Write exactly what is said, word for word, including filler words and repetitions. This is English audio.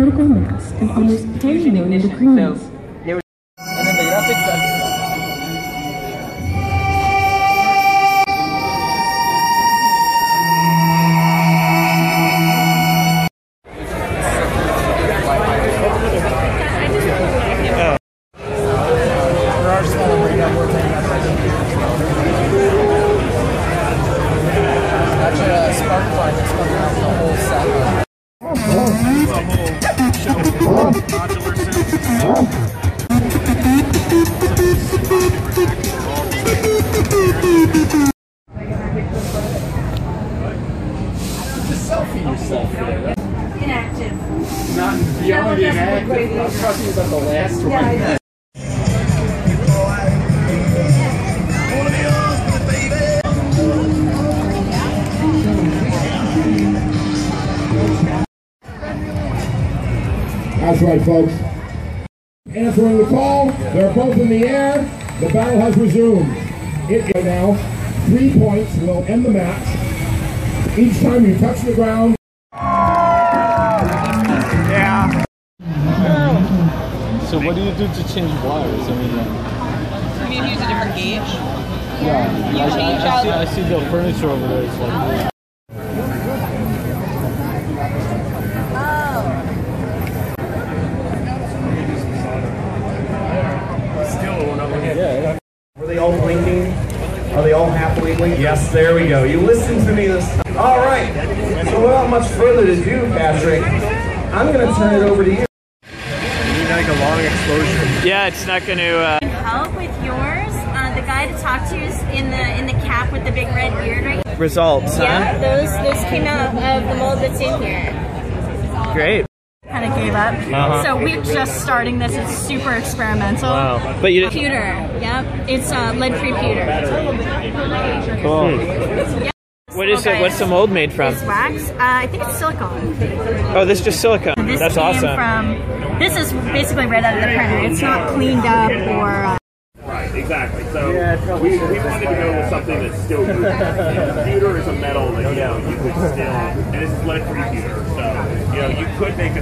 critical mass and almost ten million degrees. And then the graphics are inactive. not beyond inactive. I was talking about the last one. Yeah, That's right, folks. Answering the call, they're both in the air. The battle has resumed. It right now, three points will end the match. Each time you touch the ground. Yeah. So what do you do to change wires? I mean, like, I mean, use a different gauge. yeah. You I, change I, I, out. see, I see the furniture over there. It's like. Yeah. Were they all blinking? Are they all happily blinking? Yes, there we go. You listen to me this time. All right. So without much further ado, Patrick, I'm going to turn it over to you. You need like a long exposure. Yeah, it's not going to. Uh... Help with yours. Uh, the guy to talk to is in the in the cap with the big red beard, right? Results, huh? Yeah, those those came out of the mold that's in here. Great. Kind of gave up. Uh-huh. So we're just starting this. It's super experimental. Wow. But you Pewter. Yep. It's uh, lead-free pewter. Cool. Yeah. What is Okay. it? What's the mold made from? It's wax. Uh, I think it's silicone. Oh, this is just silicone. This That's came awesome. From. This is basically right out of the printer. It's not cleaned up or. Uh, Right, exactly. So we, we wanted to go with something that's still good. The pewter is a metal that, you know, you could still, and this is lead-free pewter, so, you know, you could make a